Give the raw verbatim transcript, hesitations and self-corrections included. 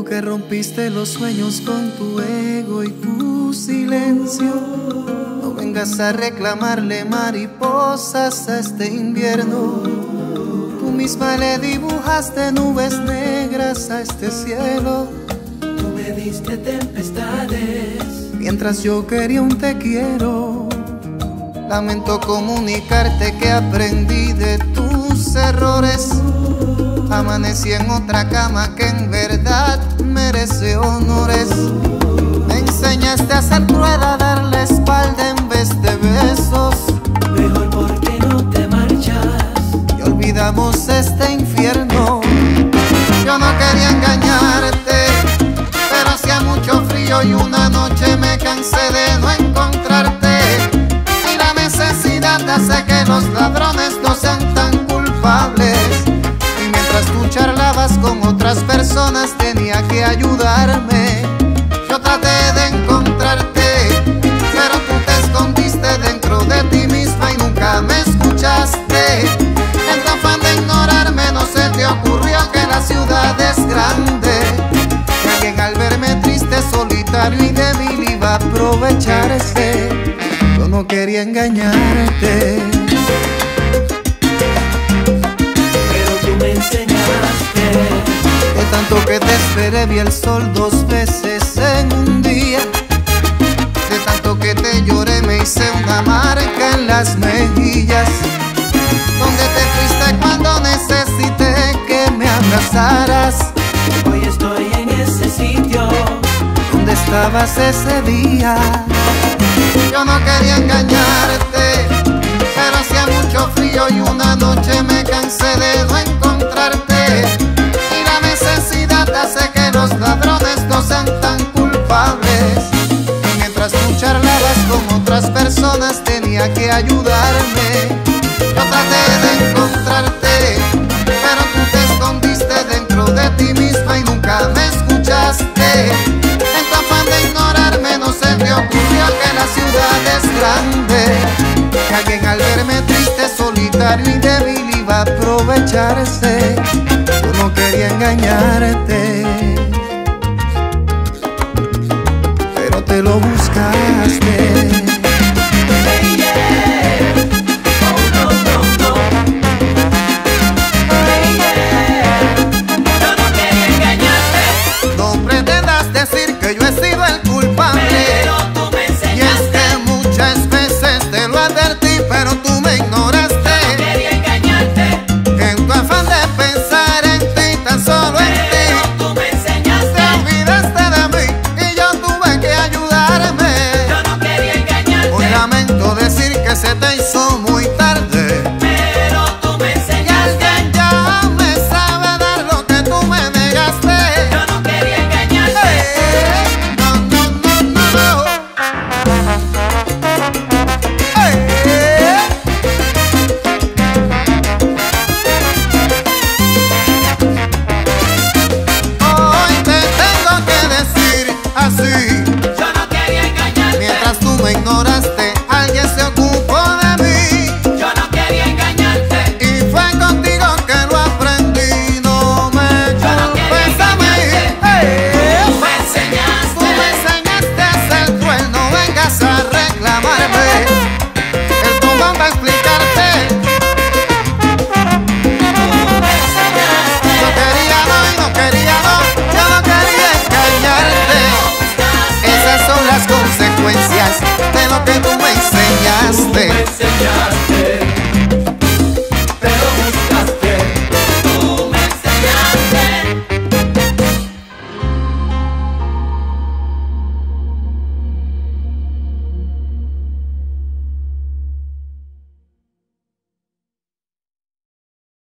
Tú que rompiste los sueños con tu ego y tu silencio, no vengas a reclamarle mariposas a este invierno. Tú misma le dibujaste nubes negras a este cielo. Tú me diste tempestades mientras yo quería un te quiero. Lamento comunicarte que aprendí de tus errores. Amanecí en otra cama que en verdad merece honores. Me enseñaste a ser cruel, a darle espalda en vez de besos. Mejor porque no te marchas Y olvidamos este infierno. Yo no quería engañarte, pero hacía mucho frío y una noche me cansé de no encontrarte. Y la necesidad hace que los ladrones no sean tan culpables. Mientras tú charlabas con otras personas tenía que ayudarme. Yo traté de encontrarte, pero tú te escondiste dentro de ti misma y nunca me escuchaste. En tu afán de ignorarme no se te ocurrió que la ciudad es grande, que alguien al verme triste, solitario y débil iba a aprovecharse. Yo no quería engañarte, de tanto que te esperé vi el sol dos veces en un día. De tanto que te lloré me hice una marca en las mejillas. Donde te fuiste cuando necesité que me abrazaras. Hoy estoy en ese sitio ¿dónde estabas ese día? Yo no quería engañarte, pero hacía mucho frío y una noche me cansé de no encontrarte. Hace que los ladrones no sean tan culpables. Y mientras tú charlabas con otras personas tenía que ayudarme. Yo traté de encontrarte, pero tú te escondiste dentro de ti misma y nunca me escuchaste. En tu afán de ignorarme no se te ocurrió que la ciudad es grande, que alguien al verme triste, solitario y débil iba a aprovecharse. Yo no quería engañarte, pero te lo busqué.